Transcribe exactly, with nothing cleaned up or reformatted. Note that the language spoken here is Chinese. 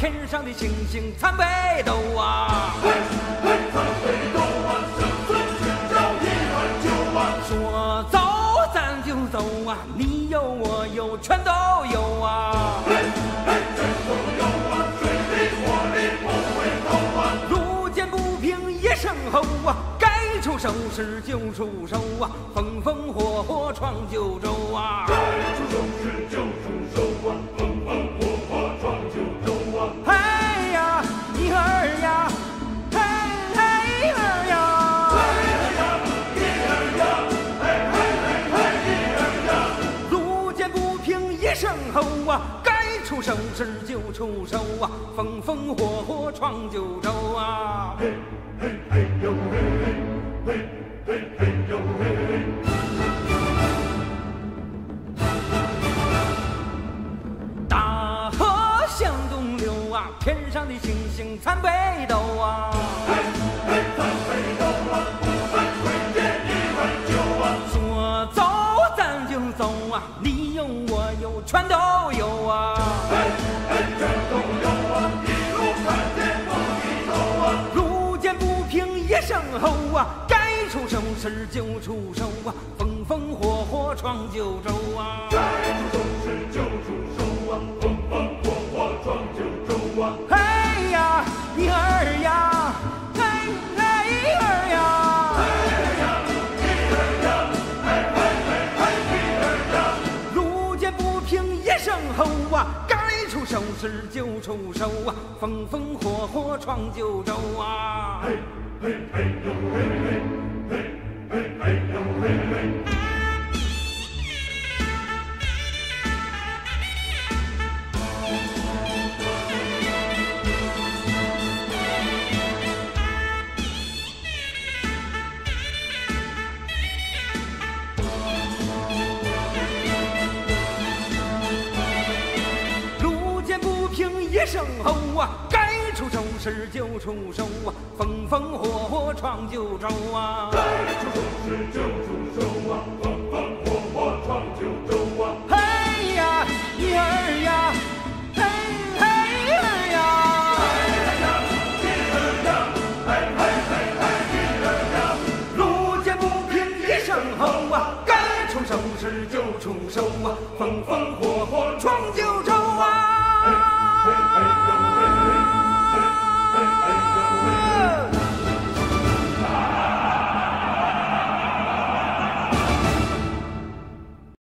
天上的星星参北斗啊！ 嘿，嘿，参北斗啊，生存只找一碗酒啊！ 说走咱就走啊，你有我有全都有啊！ 嘿，嘿，全都有啊，水里火里不回头啊！ 路见不平一声吼啊，该出手时就出手啊，风风火火闯九州啊！ 该出手时就出手啊，风风火火闯九州啊！ 哎呀，一儿呀，嘿嘿儿呀， 哎呀，一儿呀，嘿嘿嘿嘿一儿呀！ 路见不平一声吼啊，该出手时就出手啊，风风火火闯九州啊！ 嘿嘿嘿呦嘿嘿，嘿嘿嘿呦嘿嘿。 大河向东流啊，天上的星星参北斗啊！ 嘿，嘿，参北斗啊，不分贵贱一碗酒啊！ 说走咱就走啊，你有我有全都有啊！ 嘿，嘿，全都有啊，一路看见不低头啊！ 路见不平一声吼啊，该出手时就出手啊，风风火火闯九州啊！ 该出手时就出手啊，风风火火闯九州啊！ 哎呀，一儿呀，嘿嘿儿呀！ 哎呀，一儿呀，嘿嘿嘿嘿一儿呀！ 路见不平一声吼啊，该出手时就出手啊，风风火火闯九州啊！ 嘿，嘿嘿呦嘿嘿，嘿嘿嘿呦嘿嘿。 路见不平一声吼啊，该出手时就出手啊，风风火火闯九州啊！ 该出手时就出手啊，风风火火闯九州啊！ 嘿呀，一儿呀，嘿嘿儿呀！ 哎呀，一儿呀，嘿嘿嘿嘿一儿呀！ 路见不平一声吼啊，该出手时就出手啊，风风火火闯九